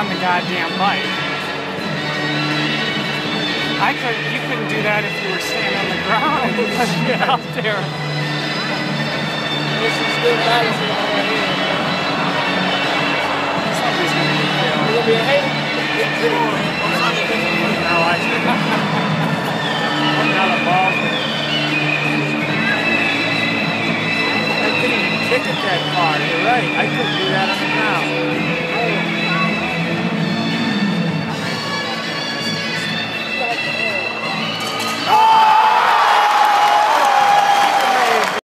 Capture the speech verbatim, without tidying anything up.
on the goddamn bike. I couldn't, you couldn't do that if you were standing on the ground and couldn't get out there. This is still balancing on right here. Somebody's gonna get killed. You're gonna be a hater? No, I shouldn't. Putting out a ball. I couldn't even kick it that far. You're right. I couldn't do that on